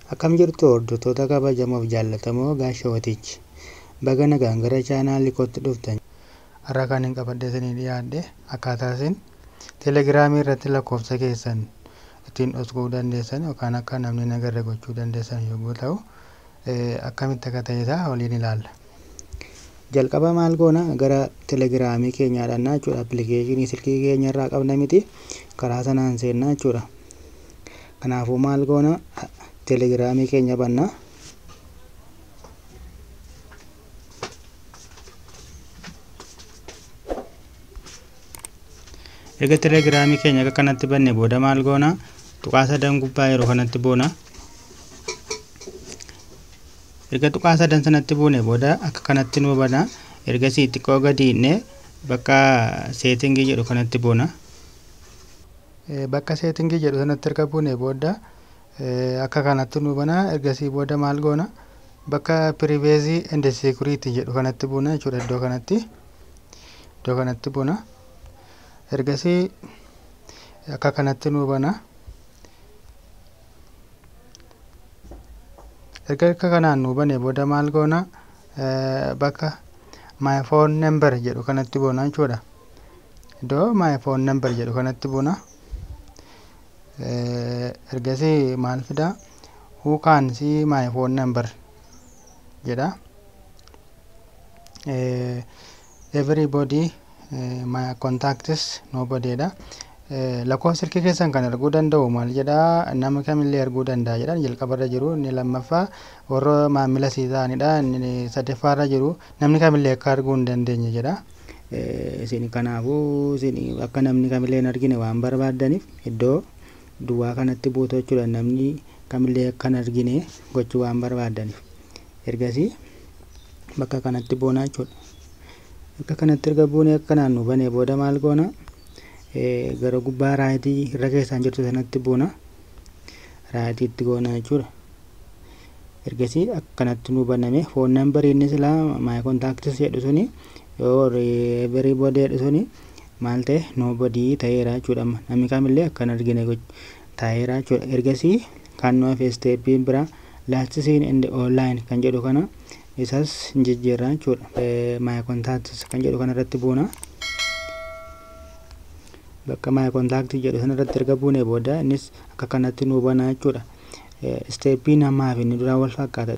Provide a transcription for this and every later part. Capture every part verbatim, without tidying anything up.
Akkam jirtu hordoftoota kabajamoo fi jaallatamoo Gaashawatichi. Baga nagaan gara chaanaalii kootti dhuftan. Har'a kan hin qabadde isinii dhiyaadhe akkaataa isin teelegiraamii irratti lakkoofsa keessan ittiin dhokfachuu dandeessan yookaan akka namni hin agarre gochuu dandeessan yommuu ta'u, akkamitti akka ta'e isaa waliin ilaalla. Jalqaba maal goona gara teelegiraamii keenyaa dhannaa jechuudha. Appilikeeshinii silkii keenya irraa qabna miti karaa sanaan seennaa jechuudha. Kanaafuu maal goona teelegiraamii keenya banna. Erga teelegiraamii keenya akka kanatti banne booda maal goona tuqaa sadan gubbaa yeroo kanatti boona. Erga tuqaa sadan sanatti buune booda akka kanatti nu bana. Ergasii xiqqoo gadi dhiinee bakka seetingii jedhu kanatti boona. Bakka seetingii jedhu sanatti erga buune booda akka kanatti nu bana. Ergasii booda maal goona bakka privacy and security jedhu kanatti buuna jechuudha. Iddoo kanatti iddoo kanatti buuna. Ergasii akka kanatti nu bana. Erga akka kanaan nu bane booda maal goona bakka my phone number jedhu kanatti buuna jechuudha. Iddoo my phone number jedhu kanatti buuna. Ergasii maal fida who can see my phone number jedha. Everybody my contacts nobody dha. Lakkoofsa silkii keessan kan arguu danda'u maal jedha nama kamillee arguu danda'a jedha. Jalqabarra jiru inni lammaffaa warra maamila sii ta'anidha. Inni sadaffaarra jiru namni kamillee akka arguu hin dandeenye jedha. Isin kanaafuu isin akka namni kamillee hin argine waan barbaaddaniif iddoo duwwaa kanatti buutu jechuudha. Namni kamillee akka hin argine gochuu waan barbaaddaniif. Ergasii bakka kanatti boonaa jechuudha. Akka kanatti erga buunee akka kanaan nu banee booda maal goona gara gubbaa raayitii irra keessaan jirtu sanatti buuna. Raayitiitti goona jechuudha. Ergasii akka kanatti nu baname foon nambarii inni silaa my contacts jedhu suni yoo everybody jedhu suni maal ta'e nobody ta'eera jechuudha. Namni kamillee akka hin argine ta'eera jechuudha. Ergasii kan nu hafe steeppiin biraa last seen in the online kan jedhu kana isas jijjiirraa jechuudha. My contacts kan jedhu kana irratti buuna. Bakka my contact jedhu sana irratti erga buune booda innis akka kanatti nu bana jechuudha. Steeppiin ammaa fi inni duraa wal fakkaata.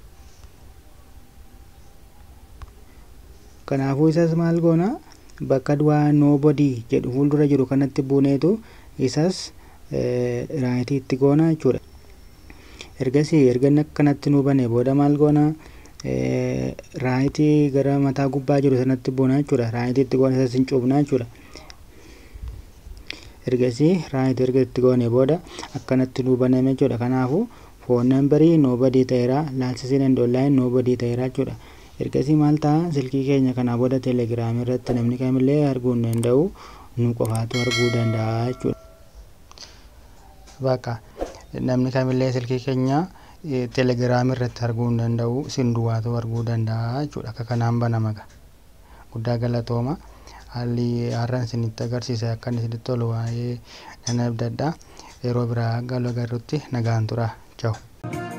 Kanaafuu isas maal goona bakka duwwaa nobody jedhu fuuldura jiru kanatti buuneetu isas raayitiitti goona jechuudha. Ergasii erga akka kanatti nu bane booda maal goona raayitii gara mataa gubbaa jiru sanatti buuna jechuudha. Raayitiitti goona isas hin cuubna jechuudha. Ergasii raayitii erga itti goone booda akkanatti nu baname jechuudha. Kanaafuu foon nambarii nobody ta'eera, last seen in the online nobody ta'eera jechuudha. Ergasii maal ta'a silkii keenya kanaa booda teelegiraamii irratti namni kamillee arguu hin danda'u, nu qofaatu arguu danda'a jechuudha. Bakka namni kamillee silkii keenya teelegiraamii irratti arguu hin danda'u, isin duwwaatu arguu danda'a jechuudha. Akka kanaan banama. Guddaa galatooma. Haalli har'aan isinitti agarsiise akka isinitti tolu waa'ee nana abdadhaa. Yeroo biraa galuu agarrutti nagaan tura. Ciao.